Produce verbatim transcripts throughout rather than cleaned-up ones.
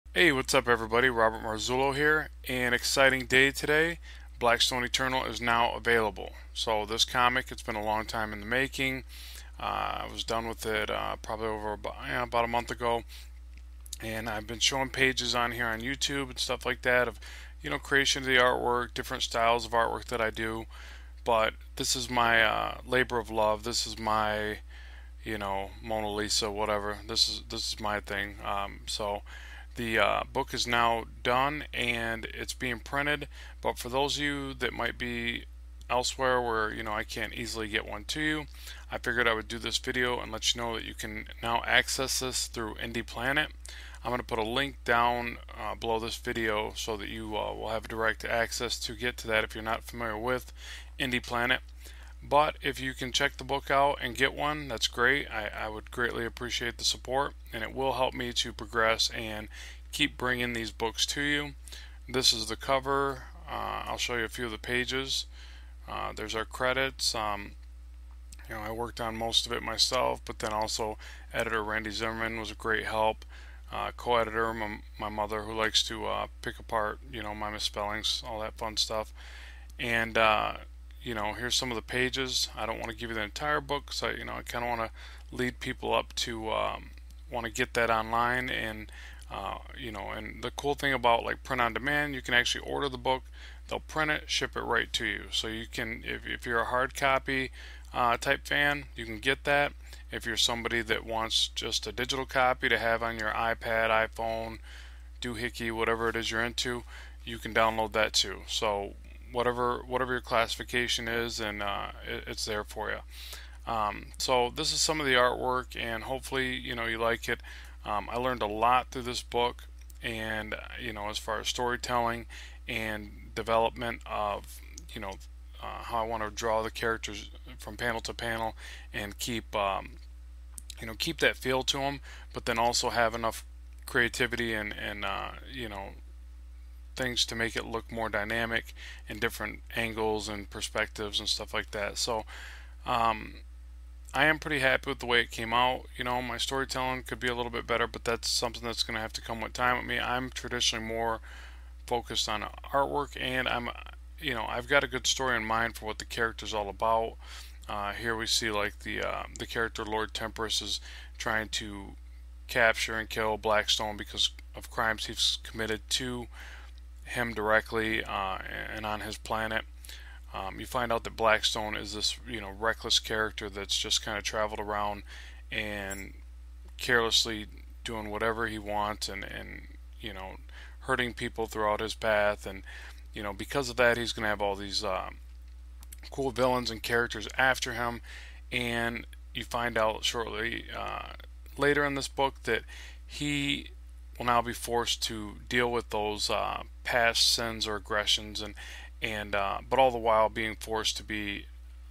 Hey, what's up, everybody? Robert Marzullo here. An exciting day today. Blackstone Eternal is now available. So, this comic, it's been a long time in the making. Uh, I was done with it uh, probably over about, yeah, about a month ago. And I've been showing pages on here on YouTube and stuff like that of, you know, creation of the artwork, different styles of artwork that I do. But this is my uh, labor of love. This is my, you know, Mona Lisa, whatever. This is this is my thing. Um, so the uh, book is now done and it's being printed. But for those of you that might be elsewhere where you know I can't easily get one to you, I figured I would do this video and let you know that you can now access this through Indie Planet. I'm going to put a link down uh, below this video so that you uh, will have direct access to get to that if you're not familiar with Indie Planet. But if you can check the book out and get one, that's great. I, I would greatly appreciate the support, and it will help me to progress and keep bringing these books to you. This is the cover. Uh, I'll show you a few of the pages. Uh, there's our credits. Um, you know, I worked on most of it myself, but then also editor Randy Zimmerman was a great help. Uh, co-editor, my, my mother, who likes to uh, pick apart, you know, my misspellings, all that fun stuff. And uh, you know, here's some of the pages. I don't want to give you the entire book because I, you know, I kind of want to lead people up to um, want to get that online. And uh, you know, and the cool thing about like print on demand, you can actually order the book. They'll print it, ship it right to you. So you can, if, if you're a hard copy uh, type fan, you can get that. If you're somebody that wants just a digital copy to have on your iPad, iPhone, doohickey, whatever it is you're into, you can download that too. So whatever whatever your classification is, and uh, it, it's there for you. Um, so this is some of the artwork, and hopefully you know you like it. Um, I learned a lot through this book, and uh, you know as far as storytelling and development of you know uh, how I want to draw the characters from panel to panel and keep um, you know keep that feel to them, but then also have enough creativity and and uh, you know things to make it look more dynamic and different angles and perspectives and stuff like that. So um, I am pretty happy with the way it came out. You know, my storytelling could be a little bit better, but that's something that's going to have to come with time with me. I'm traditionally more focused on artwork, and I'm, you know, I've got a good story in mind for what the character's all about. Uh, here we see like the uh, the character Lord Temperance is trying to capture and kill Blackstone because of crimes he's committed to him directly uh, and on his planet. Um, you find out that Blackstone is this you know reckless character that's just kind of traveled around and carelessly doing whatever he wants and and you know hurting people throughout his path. And you know because of that he's going to have all these uh, cool villains and characters after him. And you find out shortly uh, later in this book that he will now be forced to deal with those uh, past sins or aggressions, and and uh, but all the while being forced to be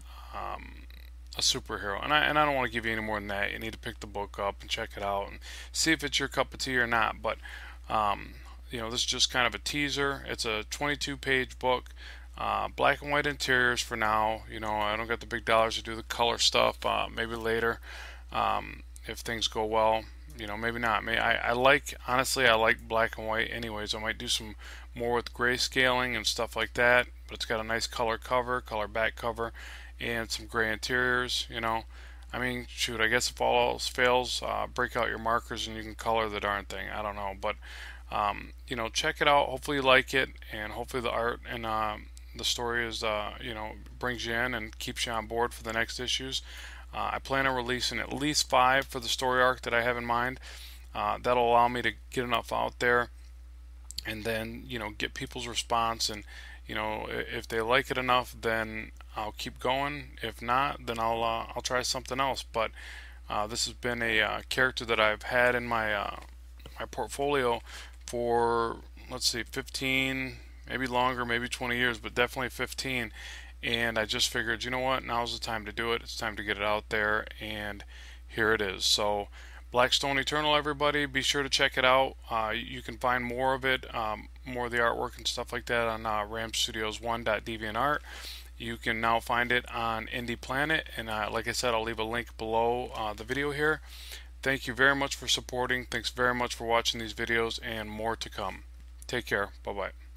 um, a superhero. And I and I don't want to give you any more than that. You need to pick the book up and check it out and see if it's your cup of tea or not. But um, you know, this is just kind of a teaser. It's a twenty-two page book. Uh, black and white interiors for now. You know, I don't got the big dollars to do the color stuff. Uh, maybe later, um, if things go well. You know, maybe not. May I, I like honestly, I like black and white. Anyways, I might do some more with grayscaling and stuff like that. But it's got a nice color cover, color back cover, and some gray interiors. You know, I mean, shoot. I guess if all else fails, uh, break out your markers and you can color the darn thing. I don't know, but um, you know, check it out. Hopefully you like it, and hopefully the art and um, the story is uh, you know brings you in and keeps you on board for the next issues. Uh, I plan on releasing at least five for the story arc that I have in mind. Uh, that'll allow me to get enough out there, and then you know get people's response. And you know if they like it enough, then I'll keep going. If not, then I'll uh, I'll try something else. But uh, this has been a uh, character that I've had in my uh, my portfolio for let's see, fifteen, maybe longer, maybe twenty years, but definitely fifteen. And I just figured, you know what, now's the time to do it. It's time to get it out there, and here it is. So, Blackstone Eternal, everybody, be sure to check it out. Uh, you can find more of it, um, more of the artwork and stuff like that on uh, ram studios one dot deviantart. You can now find it on Indie Planet, and uh, like I said, I'll leave a link below uh, the video here. Thank you very much for supporting. Thanks very much for watching these videos, and more to come. Take care. Bye bye.